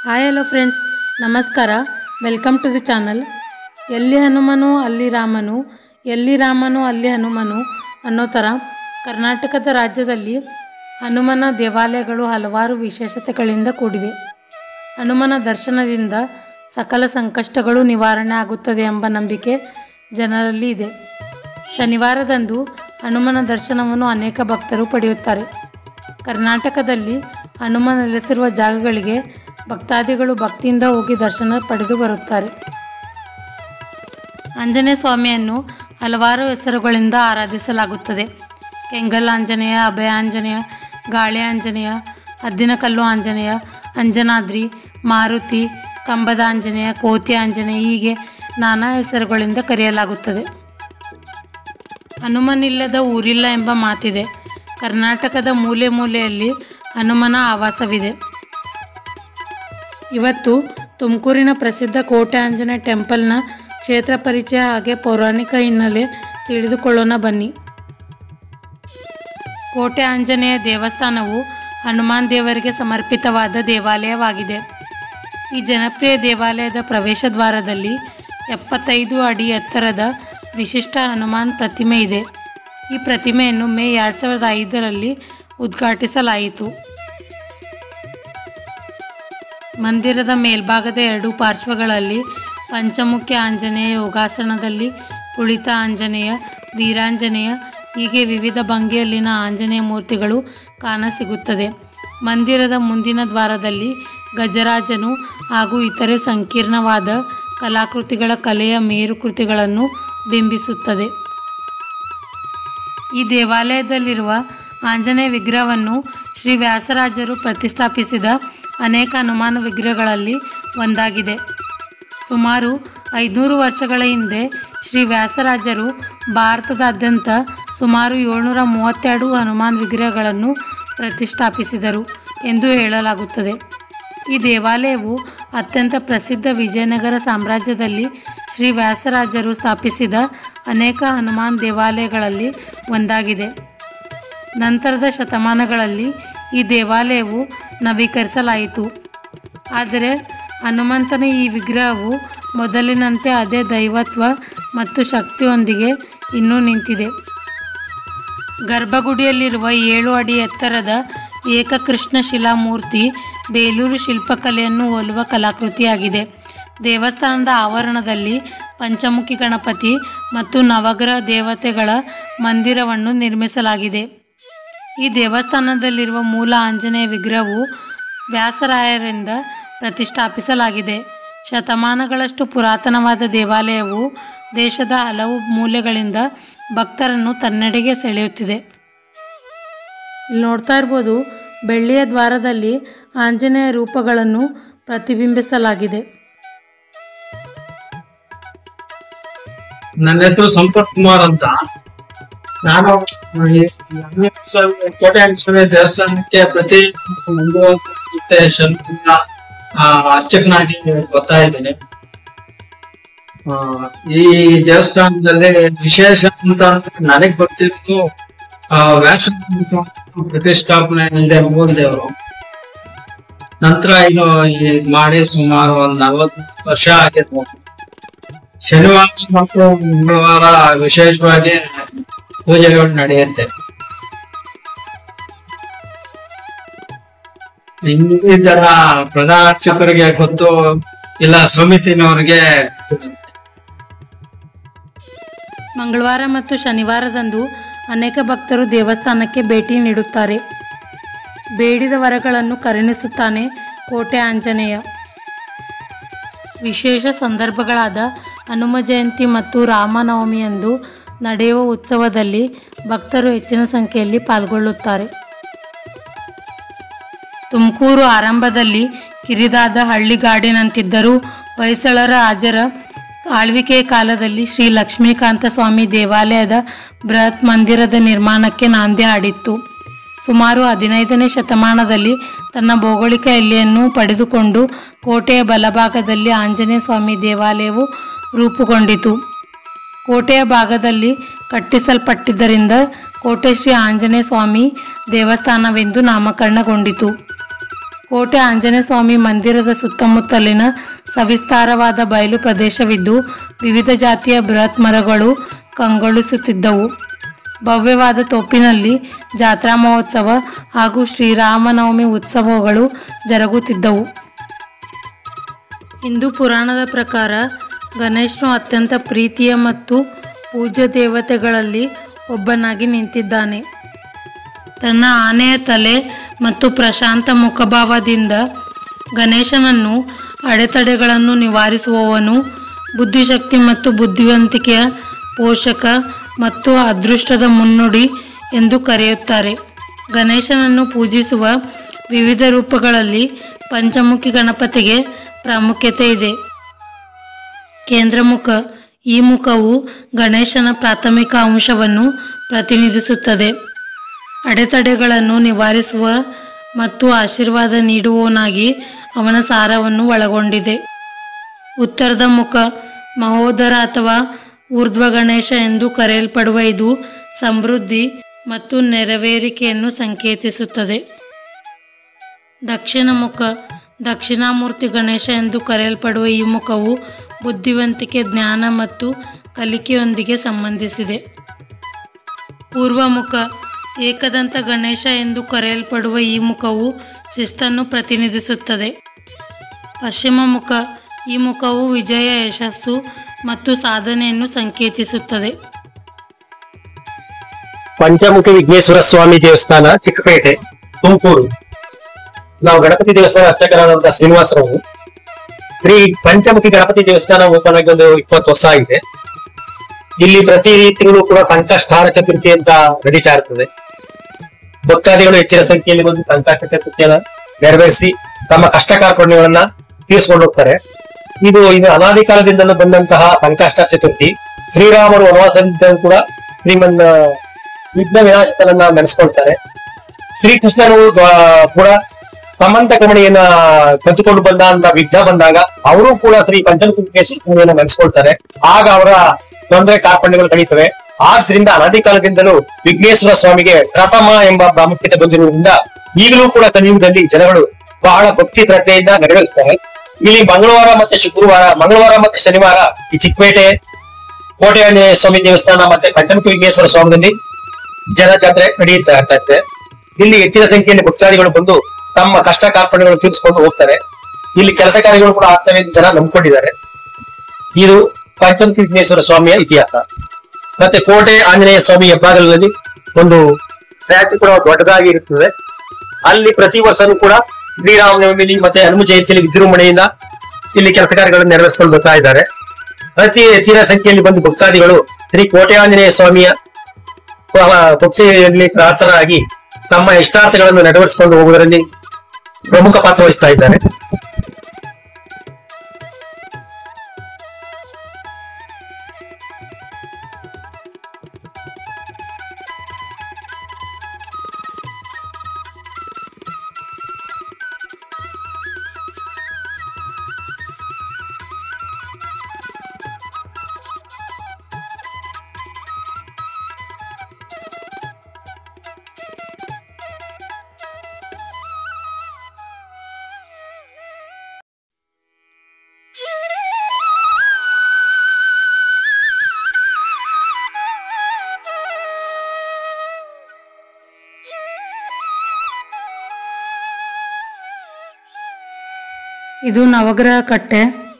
Hi hello friends, ನಮಸ್ಕಾರ. Welcome to the channel. ಎಲ್ಲಿ ಹನುಮನು ಅಲ್ಲಿ ರಾಮನು, ಎಲ್ಲಿ ರಾಮನು ಅಲ್ಲಿ ಹನುಮನು ಅನ್ನೋ ಥರ ಕರ್ನಾಟಕದ ರಾಜ್ಯದಲ್ಲಿ ಹನುಮನ ದೇವಾಲಯಗಳು ಹಲವಾರು ವಿಶೇಷತೆಗಳಿಂದ ಕೂಡಿವೆ. ಹನುಮನ ದರ್ಶನದಿಂದ ಸಕಲ ಸಂಕಷ್ಟಗಳು ನಿವಾರಣೆ ಆಗುತ್ತದೆ ಎಂಬ ನಂಬಿಕೆ ಜನರಲ್ಲಿ ಇದೆ. ಶನಿವಾರದಂದು ಹನುಮನ ದರ್ಶನವನ್ನು ಅನೇಕ ಭಕ್ತರು ಪಡೆಯುತ್ತಾರೆ. ಕರ್ನಾಟಕದಲ್ಲಿ ಹನುಮ ನೆಲೆಸಿರುವ ಜಾಗಗಳಿಗೆ ಭಕ್ತಾದಿಗಳು ಭಕ್ತಿಯಿಂದ ಹೋಗಿ ದರ್ಶನ ಪಡೆದು ಬರುತ್ತಾರೆ. ಆಂಜನೇಯ ಸ್ವಾಮಿಯನ್ನು ಹಲವಾರು ಹೆಸರುಗಳಿಂದ ಆರಾಧಿಸಲಾಗುತ್ತದೆ. ಕೆಂಗಲ್ ಆಂಜನೇಯ, ಅಭಯ ಆಂಜನೇಯ, ಗಾಳಿ ಆಂಜನೇಯ, ಹದ್ದಿನಕಲ್ಲು ಆಂಜನೇಯ, ಅಂಜನಾದ್ರಿ, ಮಾರುತಿ, ಕಂಬದ ಆಂಜನೇಯ, ಕೋತಿ ಆಂಜನೇಯ ಹೀಗೆ ನಾನಾ ಹೆಸರುಗಳಿಂದ ಕರೆಯಲಾಗುತ್ತದೆ. ಹನುಮನಿಲ್ಲದ ಊರಿಲ್ಲ ಎಂಬ ಮಾತಿದೆ. ಕರ್ನಾಟಕದ ಮೂಲೆ ಮೂಲೆಯಲ್ಲಿ ಹನುಮನ ಆವಾಸವಿದೆ. ಇವತ್ತು ತುಮಕೂರಿನ ಪ್ರಸಿದ್ಧ ಕೋಟೆ ಆಂಜನೇಯ ಟೆಂಪಲ್ನ ಕ್ಷೇತ್ರ ಪರಿಚಯ ಹಾಗೆ ಪೌರಾಣಿಕ ಹಿನ್ನೆಲೆ ತಿಳಿದುಕೊಳ್ಳೋಣ ಬನ್ನಿ. ಕೋಟೆ ಆಂಜನೇಯ ದೇವಸ್ಥಾನವು ಹನುಮಾನ್ ದೇವರಿಗೆ ಸಮರ್ಪಿತವಾದ ದೇವಾಲಯವಾಗಿದೆ. ಈ ಜನಪ್ರಿಯ ದೇವಾಲಯದ ಪ್ರವೇಶ ದ್ವಾರದಲ್ಲಿ 75 ಅಡಿ ಎತ್ತರದ ವಿಶಿಷ್ಟ ಹನುಮಾನ್ ಪ್ರತಿಮೆ ಇದೆ. ಈ ಪ್ರತಿಮೆಯನ್ನು ಮೇ 2005ರಲ್ಲಿ ಉದ್ಘಾಟಿಸಲಾಯಿತು. ಮಂದಿರದ ಮೇಲ್ಭಾಗದ 2 ಪಾರ್ಶ್ವಗಳಲ್ಲಿ ಪಂಚಮುಖಿ ಆಂಜನೇಯ, ಯೋಗಾಸನದಲ್ಲಿ ಕುಳಿತ ಆಂಜನೇಯ, ವೀರಾಂಜನೇಯ ಹೀಗೆ ವಿವಿಧ ಭಂಗಿಯಲ್ಲಿನ ಆಂಜನೇಯ ಮೂರ್ತಿಗಳು ಕಾಣಸಿಗುತ್ತದೆ. ಮಂದಿರದ ಮುಂದಿನ ದ್ವಾರದಲ್ಲಿ ಗಜರಾಜನು ಹಾಗೂ ಇತರೆ ಸಂಕೀರ್ಣವಾದ ಕಲಾಕೃತಿಗಳ ಕಲೆಯ ಮೇರುಕೃತಿಗಳನ್ನು ಬಿಂಬಿಸುತ್ತದೆ. ಈ ದೇವಾಲಯದಲ್ಲಿರುವ ಆಂಜನೇಯ ವಿಗ್ರಹವನ್ನು ಶ್ರೀ ವ್ಯಾಸರಾಜರು ಪ್ರತಿಷ್ಠಾಪಿಸಿದ ಅನೇಕ ಹನುಮಾನ ವಿಗ್ರಹಗಳಲ್ಲಿ ಒಂದಾಗಿದೆ. ಸುಮಾರು 500 ವರ್ಷಗಳ ಹಿಂದೆ ಶ್ರೀ ವ್ಯಾಸರಾಜರು ಭಾರತದಾದ್ಯಂತ ಸುಮಾರು 732 ಹನುಮಾನ್ ವಿಗ್ರಹಗಳನ್ನು ಪ್ರತಿಷ್ಠಾಪಿಸಿದರು ಎಂದು ಹೇಳಲಾಗುತ್ತದೆ. ಈ ದೇವಾಲಯವು ಅತ್ಯಂತ ಪ್ರಸಿದ್ಧ ವಿಜಯನಗರ ಸಾಮ್ರಾಜ್ಯದಲ್ಲಿ ಶ್ರೀ ವ್ಯಾಸರಾಜರು ಸ್ಥಾಪಿಸಿದ ಅನೇಕ ಹನುಮಾನ್ ದೇವಾಲಯಗಳಲ್ಲಿ ಒಂದಾಗಿದೆ. ನಂತರದ ಶತಮಾನಗಳಲ್ಲಿ ಈ ದೇವಾಲಯವು ನವೀಕರಿಸಲಾಯಿತು. ಆದರೆ ಹನುಮಂತನ ಈ ವಿಗ್ರಹವು ಮೊದಲಿನಂತೆ ಅದೇ ದೈವತ್ವ ಮತ್ತು ಶಕ್ತಿಯೊಂದಿಗೆ ಇನ್ನೂ ನಿಂತಿದೆ. ಗರ್ಭಗುಡಿಯಲ್ಲಿರುವ 7 ಅಡಿ ಎತ್ತರದ ಏಕಕೃಷ್ಣ ಶಿಲಾಮೂರ್ತಿ ಬೇಲೂರು ಶಿಲ್ಪಕಲೆಯನ್ನು ಹೋಲುವ ಕಲಾಕೃತಿಯಾಗಿದೆ. ದೇವಸ್ಥಾನದ ಆವರಣದಲ್ಲಿ ಪಂಚಮುಖಿ ಗಣಪತಿ ಮತ್ತು ನವಗ್ರಹ ದೇವತೆಗಳ ಮಂದಿರವನ್ನು ನಿರ್ಮಿಸಲಾಗಿದೆ. ಈ ದೇವಸ್ಥಾನದಲ್ಲಿರುವ ಮೂಲ ಆಂಜನೇಯ ವಿಗ್ರಹವು ವ್ಯಾಸರಾಯರಿಂದ ಪ್ರತಿಷ್ಠಾಪಿಸಲಾಗಿದೆ. ಶತಮಾನಗಳಷ್ಟು ಪುರಾತನವಾದ ದೇವಾಲಯವು ದೇಶದ ಹಲವು ಮೂಲೆಗಳಿಂದ ಭಕ್ತರನ್ನು ತನ್ನೆಡೆಗೆ ಸೆಳೆಯುತ್ತಿದೆ. ಇಲ್ಲಿ ನೋಡ್ತಾ ಇರ್ಬೋದು, ಬೆಳ್ಳಿಯ ದ್ವಾರದಲ್ಲಿ ಆಂಜನೇಯ ರೂಪಗಳನ್ನು ಪ್ರತಿಬಿಂಬಿಸಲಾಗಿದೆ. ನನ್ನ ಹೆಸರು ಸಂಪತ್ ಕುಮಾರ್ ಅಂತ. ನಾನು ಕೋಟೆ ಆಂಜನೇಯ ದೇವಸ್ಥಾನಕ್ಕೆ ಪ್ರತಿ ಅರ್ಚಕನಾಗಿ ಬರ್ತಾ ಇದ್ದೇನೆ. ಈ ದೇವಸ್ಥಾನದಲ್ಲಿ ವಿಶೇಷ ಅಂತ ನನಗ್ ಬರ್ತಿರೋದು ವ್ಯಾಸ ಪ್ರತಿಷ್ಠಾಪನೆ ಇದೆ ಮೂಲ ದೇವರು. ನಂತರ ಇದು ಮಾಡಿ ಸುಮಾರು ಒಂದು 40 ವರ್ಷ ಆಗಿದೆ. ಶನಿವಾರ ಮತ್ತು ಮಂಗಳವಾರ ವಿಶೇಷವಾಗಿ ಪೂಜೆಗಳು ನಡೆಯುತ್ತೆ. ಇದರ ಪ್ರಧಾನ ಅರ್ಚಕರಿಗೆ ಗೊತ್ತು, ಇಲ್ಲ ಸಮಿತಿನವರಿಗೆ. ಮಂಗಳವಾರ ಮತ್ತು ಶನಿವಾರದಂದು ಅನೇಕ ಭಕ್ತರು ದೇವಸ್ಥಾನಕ್ಕೆ ಭೇಟಿ ನೀಡುತ್ತಾರೆ. ಬೇಡಿದ ವರಗಳನ್ನು ಕರುಣಿಸುತ್ತಾನೆ ಕೋಟೆ ಆಂಜನೇಯ. ವಿಶೇಷ ಸಂದರ್ಭಗಳಾದ ಹನುಮ ಜಯಂತಿ ಮತ್ತು ರಾಮನವಮಿಯಂದು ನಡೆಯುವ ಉತ್ಸವದಲ್ಲಿ ಭಕ್ತರು ಹೆಚ್ಚಿನ ಸಂಖ್ಯೆಯಲ್ಲಿ ಪಾಲ್ಗೊಳ್ಳುತ್ತಾರೆ. ತುಮಕೂರು ಆರಂಭದಲ್ಲಿ ಕಿರಿದಾದ ಹಳ್ಳಿಗಾಡಿನಂತಿದ್ದರೂ ಹೊಯ್ಸಳರ ರಾಜರ ಆಳ್ವಿಕೆಯ ಕಾಲದಲ್ಲಿ ಶ್ರೀ ಲಕ್ಷ್ಮೀಕಾಂತ ಸ್ವಾಮಿ ದೇವಾಲಯದ ಬೃಹತ್ ಮಂದಿರದ ನಿರ್ಮಾಣಕ್ಕೆ ನಾಂದಿ ಹಾಡಿತ್ತು. ಸುಮಾರು 15ನೇ ಶತಮಾನದಲ್ಲಿ ತನ್ನ ಭೌಗೋಳಿಕ ಎಲ್ಲೆಯನ್ನು ಪಡೆದುಕೊಂಡು ಕೋಟೆಯ ಬಲಭಾಗದಲ್ಲಿ ಆಂಜನೇಯ ಸ್ವಾಮಿ ದೇವಾಲಯವು ರೂಪುಗೊಂಡಿತು. ಕೋಟೆಯ ಭಾಗದಲ್ಲಿ ಕಟ್ಟಿಸಲ್ಪಟ್ಟಿದ್ದರಿಂದ ಕೋಟೆ ಶ್ರೀ ಆಂಜನೇಯ ಸ್ವಾಮಿ ದೇವಸ್ಥಾನವೆಂದು ನಾಮಕರಣಗೊಂಡಿತು. ಕೋಟೆ ಆಂಜನೇಯ ಸ್ವಾಮಿ ಮಂದಿರದ ಸುತ್ತಮುತ್ತಲಿನ ಸವಿಸ್ತಾರವಾದ ಬಯಲು ಪ್ರದೇಶವಿದ್ದು ವಿವಿಧ ಜಾತಿಯ ಬೃಹತ್ ಮರಗಳು ಕಂಗೊಳಿಸುತ್ತಿದ್ದವು. ಭವ್ಯವಾದ ತೋಪಿನಲ್ಲಿ ಜಾತ್ರಾ ಮಹೋತ್ಸವ ಹಾಗೂ ಶ್ರೀರಾಮನವಮಿ ಉತ್ಸವಗಳು ಜರುಗುತ್ತಿದ್ದವು. ಹಿಂದೂ ಪುರಾಣದ ಪ್ರಕಾರ ಗಣೇಶನು ಅತ್ಯಂತ ಪ್ರೀತಿಯ ಮತ್ತು ಪೂಜ್ಯ ದೇವತೆಗಳಲ್ಲಿ ಒಬ್ಬನಾಗಿ ನಿಂತಿದ್ದಾನೆ. ತನ್ನ ಆನೆಯ ತಲೆ ಮತ್ತು ಪ್ರಶಾಂತ ಮುಖಭಾವದಿಂದ ಗಣೇಶನನ್ನು ಅಡೆತಡೆಗಳನ್ನು ನಿವಾರಿಸುವವನು, ಬುದ್ಧಿಶಕ್ತಿ ಮತ್ತು ಬುದ್ಧಿವಂತಿಕೆಯ ಪೋಷಕ ಮತ್ತು ಅದೃಷ್ಟದ ಮುನ್ನುಡಿ ಎಂದು ಕರೆಯುತ್ತಾರೆ. ಗಣೇಶನನ್ನು ಪೂಜಿಸುವ ವಿವಿಧ ರೂಪಗಳಲ್ಲಿ ಪಂಚಮುಖಿ ಗಣಪತಿಗೆ ಪ್ರಾಮುಖ್ಯತೆ ಇದೆ. ಕೇಂದ್ರಮುಖ. ಈ ಮುಖವು ಗಣೇಶನ ಪ್ರಾಥಮಿಕ ಅಂಶವನ್ನು ಪ್ರತಿನಿಧಿಸುತ್ತದೆ. ಅಡೆತಡೆಗಳನ್ನು ನಿವಾರಿಸುವ ಮತ್ತು ಆಶೀರ್ವಾದ ನೀಡುವವನಾಗಿ ಅವನ ಸಾರವನ್ನು ಒಳಗೊಂಡಿದೆ. ಉತ್ತರದ ಮುಖ. ಮಹೋದರ ಅಥವಾ ಊರ್ಧ್ವ ಗಣೇಶ ಎಂದು ಕರೆಯಲ್ಪಡುವ ಇದು ಸಮೃದ್ಧಿ ಮತ್ತು ನೆರವೇರಿಕೆಯನ್ನು ಸಂಕೇತಿಸುತ್ತದೆ. ದಕ್ಷಿಣ ಮುಖ. ದಕ್ಷಿಣಾಮೂರ್ತಿ ಗಣೇಶ ಎಂದು ಕರೆಯಲ್ಪಡುವ ಈ ಮುಖವು ಬುದ್ಧಿವಂತಿಕೆ, ಜ್ಞಾನ ಮತ್ತು ಕಲಿಕೆಯೊಂದಿಗೆ ಸಂಬಂಧಿಸಿದೆ. ಪೂರ್ವಮುಖ. ಏಕದಂತ ಗಣೇಶ ಎಂದು ಕರೆಯಲ್ಪಡುವ ಈ ಮುಖವು ಶಿಸ್ತನ್ನು ಪ್ರತಿನಿಧಿಸುತ್ತದೆ. ಪಶ್ಚಿಮ ಮುಖ. ಈ ಮುಖವು ವಿಜಯ, ಯಶಸ್ಸು ಮತ್ತು ಸಾಧನೆಯನ್ನು ಸಂಕೇತಿಸುತ್ತದೆ. ಪಂಚಮುಖಿ ವಿಘ್ನೇಶ್ವರ ಸ್ವಾಮಿ ದೇವಸ್ಥಾನ, ಚಿಕ್ಕಪೇಟೆ, ತುಮಕೂರು. ನಾವು ಗಣಪತಿ ದೇವಸ್ಥಾನ ಅರ್ಚಕರಾದಂತಹ ಶ್ರೀನಿವಾಸರಾವು. ಶ್ರೀ ಪಂಚಮುಖಿ ಗಣಪತಿ ದೇವಸ್ಥಾನ ಓಪನ್ ಆಗಿ ಒಂದು 20 ವರ್ಷ ಆಗಿದೆ. ಇಲ್ಲಿ ಪ್ರತಿ ತಿಂಗಳು ಕೂಡ ಸಂಕಷ್ಟಾರ ಚತುರ್ಥಿ ಅಂತ ನಡೀತಾ ಇರ್ತದೆ. ಭಕ್ತಾದಿಗಳು ಹೆಚ್ಚಿನ ಸಂಖ್ಯೆಯಲ್ಲಿ ಬಂದು ಸಂಕಷ್ಟ ಚತುರ್ಥಿಯನ್ನು ನೆರವೇರಿಸಿ ತಮ್ಮ ಕಷ್ಟ ಕಾರ್ಪಣ್ಯಗಳನ್ನ ತೀರಿಸಿಕೊಂಡು ಹೋಗ್ತಾರೆ. ಇದು ಅನಾದಿ ಕಾಲದಿಂದಲೂ ಬಂದಂತಹ ಸಂಕಷ್ಟ ಚತುರ್ಥಿ. ಶ್ರೀರಾಮರು ವನವಾಸದಿಂದಲೂ ಕೂಡ ಶ್ರೀಮನ್ ವಿಘ್ನ ವಿನಾಶಕನನ್ನ ನೆನೆಸ್ಕೊಳ್ತಾರೆ. ಶ್ರೀಕೃಷ್ಣನು ಕೂಡ ಸಮಂತ ಕಮಣಿಯನ್ನ ಕದ್ದುಕೊಂಡು ಬಂದ ಅಂತ ವಿಘ್ನ ಬಂದಾಗ ಅವರು ಕೂಡ ಶ್ರೀ ಪಂಚಮುಖಿ ಸ್ವಾಮಿಯನ್ನ ನೆನೆಸ್ಕೊಳ್ತಾರೆ. ಆಗ ಅವರ ತೊಂದರೆ ಕಾರ್ಪಣ್ಯಗಳು ಕಳೀತವೆ. ಆದ್ರಿಂದ ಅನಾದಿ ಕಾಲದಿಂದಲೂ ವಿಘ್ನೇಶ್ವರ ಸ್ವಾಮಿಗೆ ಪ್ರಥಮ ಎಂಬ ಪ್ರಾಮುಖ್ಯತೆ ಬಂದಿರುವುದರಿಂದ ಈಗಲೂ ಕೂಡ ಕಲಿಯುಗದಲ್ಲಿ ಜನಗಳು ಬಹಳ ಭಕ್ತಿ ಶ್ರದ್ಧೆಯಿಂದ ನೆರವೇರಿಸ್ತಾರೆ. ಇಲ್ಲಿ ಮಂಗಳವಾರ ಮತ್ತೆ ಶುಕ್ರವಾರ, ಮಂಗಳವಾರ ಮತ್ತೆ ಶನಿವಾರ ಈ ಚಿಕ್ಕಪೇಟೆ ಕೋಟೆ ಆಂಜನೇಯ ಸ್ವಾಮಿ ದೇವಸ್ಥಾನ ಮತ್ತೆ ಪಂಚಮುಖಿ ವಿಘ್ನೇಶ್ವರ ಸ್ವಾಮಿಯಲ್ಲಿ ಜನಜಾತ್ರೆ ನಡೆಯುತ್ತಾ ಇರ್ತದೆ. ಇಲ್ಲಿ ಹೆಚ್ಚಿನ ಸಂಖ್ಯೆಯಲ್ಲಿ ಭಕ್ತಾದಿಗಳು ಬಂದು ತಮ್ಮ ಕಷ್ಟ ಕಾರ್ಪಣ್ಯಗಳು ತೀರಿಸಿಕೊಂಡು ಹೋಗ್ತಾರೆ. ಇಲ್ಲಿ ಕೆಲಸ ಕಾರ್ಯಗಳು ಕೂಡ ಆಗ್ತವೆ ಎಂದು ಜನ ನಂಬಿಕೊಂಡಿದ್ದಾರೆ. ಇದು ಪಂಚಮುಖಿ ವಿಘ್ನೇಶ್ವರ ಸ್ವಾಮಿಯ ಇತಿಹಾಸ. ಮತ್ತೆ ಕೋಟೆ ಆಂಜನೇಯ ಸ್ವಾಮಿ ಹೆಬ್ಬಾಗಲಲ್ಲಿ ಒಂದು ಫ್ಯಾಕ್ಟ್ ಕೂಡ ದೊಡ್ಡದಾಗಿ ಇರುತ್ತದೆ. ಅಲ್ಲಿ ಪ್ರತಿ ವರ್ಷನೂ ಕೂಡ ಶ್ರೀರಾಮನವಮಿ ಮತ್ತೆ ಹನುಮ ಜಯಂತಿಯಲ್ಲಿ ವಿಜೃಂಭಣೆಯಿಂದ ಇಲ್ಲಿ ಕೆಲಸ ಕಾರ್ಯಗಳನ್ನು ನೆರವೇರಿಸಿಕೊಂಡು ಬರ್ತಾ ಇದ್ದಾರೆ. ಅತಿ ಹೆಚ್ಚಿನ ಸಂಖ್ಯೆಯಲ್ಲಿ ಬಂದು ಭಕ್ತಾದಿಗಳು ಶ್ರೀ ಕೋಟೆ ಆಂಜನೇಯ ಸ್ವಾಮಿಯ ಭಕ್ತಿಯಲ್ಲಿ ಪ್ರಾರ್ಥನಾಗಿ ತಮ್ಮ ಇಷ್ಟಾರ್ಥಗಳನ್ನು ನೆರವೇರಿಸಿಕೊಂಡು ಹೋಗುವುದರಲ್ಲಿ ಪ್ರಮುಖ ಪಾತ್ರ ವಹಿಸ್ತಾ ಇದ್ದಾರೆ. ಇದು ನವಗ್ರಹ ಕಟ್ಟೆ.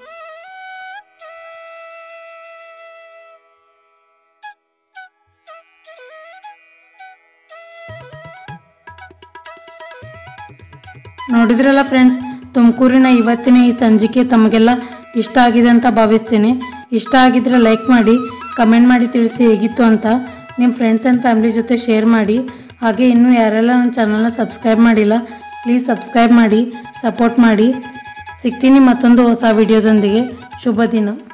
ನೋಡಿದ್ರಲ್ಲ ಫ್ರೆಂಡ್ಸ್, ತುಮಕೂರಿನ ಇವತ್ತಿನ ಈ ಸಂಚಿಕೆ ತಮಗೆಲ್ಲ ಇಷ್ಟ ಆಗಿದೆ ಅಂತ ಭಾವಿಸ್ತೀನಿ. ಇಷ್ಟ ಆಗಿದ್ರೆ ಲೈಕ್ ಮಾಡಿ, ಕಮೆಂಟ್ ಮಾಡಿ ತಿಳಿಸಿ ಹೇಗಿತ್ತು ಅಂತ. ನಿಮ್ಮ ಫ್ರೆಂಡ್ಸ್ ಆ್ಯಂಡ್ ಫ್ಯಾಮಿಲಿ ಜೊತೆ ಶೇರ್ ಮಾಡಿ. ಹಾಗೆ ಇನ್ನೂ ಯಾರೆಲ್ಲ ನನ್ನ ಚಾನಲ್ನ ಸಬ್ಸ್ಕ್ರೈಬ್ ಮಾಡಿಲ್ಲ, ಪ್ಲೀಸ್ ಸಬ್ಸ್ಕ್ರೈಬ್ ಮಾಡಿ, ಸಪೋರ್ಟ್ ಮಾಡಿ. ಸಿಗ್ತೀನಿ ಮತ್ತೊಂದು ಹೊಸ ವಿಡಿಯೋದೊಂದಿಗೆ. ಶುಭ ದಿನ.